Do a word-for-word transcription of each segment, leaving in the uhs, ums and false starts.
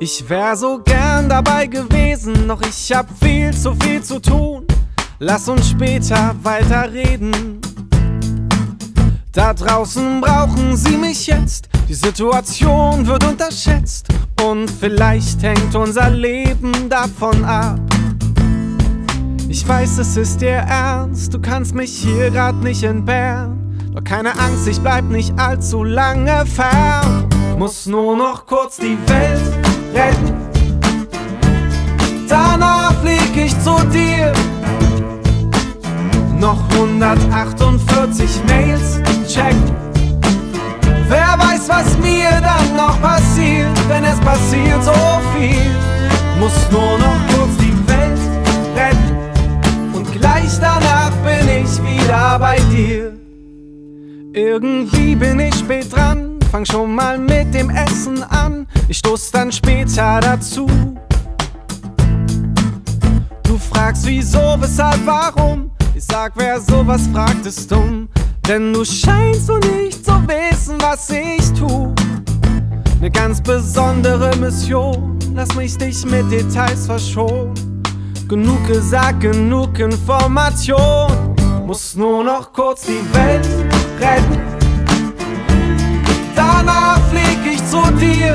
Ich wär so gern dabei gewesen, doch ich hab viel zu viel zu tun. Lass uns später weiterreden. Da draußen brauchen sie mich jetzt, die Situation wird unterschätzt und vielleicht hängt unser Leben davon ab. Ich weiß, es ist dir ernst, du kannst mich hier grad nicht entbehren. Doch keine Angst, ich bleib nicht allzu lange fern. Muss nur noch kurz die Welt retten, danach flieg ich zu dir. Noch hundertachtundvierzig Mails checken. Wer weiß, was mir dann noch passiert, denn es passiert so viel. Muss nur noch kurz die Welt retten und gleich danach bin ich wieder bei dir. Irgendwie bin ich spät dran, fang schon mal mit dem Essen an. Ich stoß dann später dazu. Du fragst wieso, weshalb, warum? Ich sag, wer sowas fragt, ist dumm. Denn du scheinst so nicht zu wissen, was ich tu. Ne ganz besondere Mission, lass mich dich mit Details verschonen. Genug gesagt, genug Information. Muss nur noch kurz die Welt retten, danach flieg ich zu dir.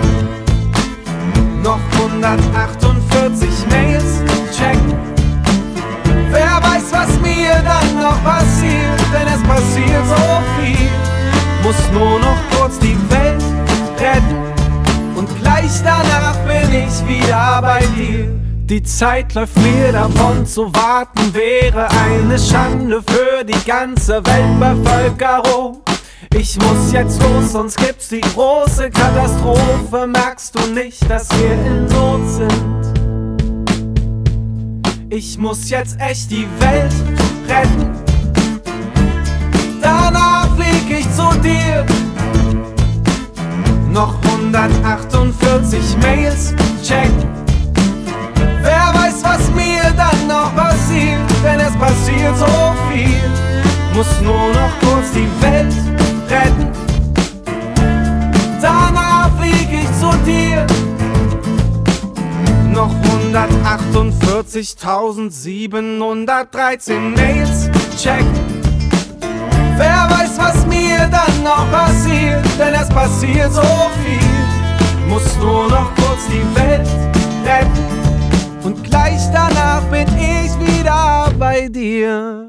Noch hundertachtundvierzig Mails checken. Wer weiß, was mir dann noch passiert, denn es passiert so viel. Muss nur noch kurz die Welt retten und gleich danach bin ich wieder bei dir. Die Zeit läuft mir davon, zu warten wäre eine Schande für die ganze Weltbevölkerung. Ich muss jetzt los, sonst gibt's die große Katastrophe. Merkst du nicht, dass wir in Not sind? Ich muss jetzt echt die Welt retten, danach flieg ich zu dir. Noch hundertachtundvierzig Mails checken. Wer weiß, was mir dann noch passiert, denn es passiert so viel. Muss nur noch kurz die Welt retten, danach flieg ich zu dir. Noch hundertachtundvierzigtausendsiebenhundertdreizehn Mails checken. Wer weiß, was mir dann noch passiert, denn es passiert so viel. Muss nur noch kurz die Welt retten und gleich danach bin ich wieder bei dir.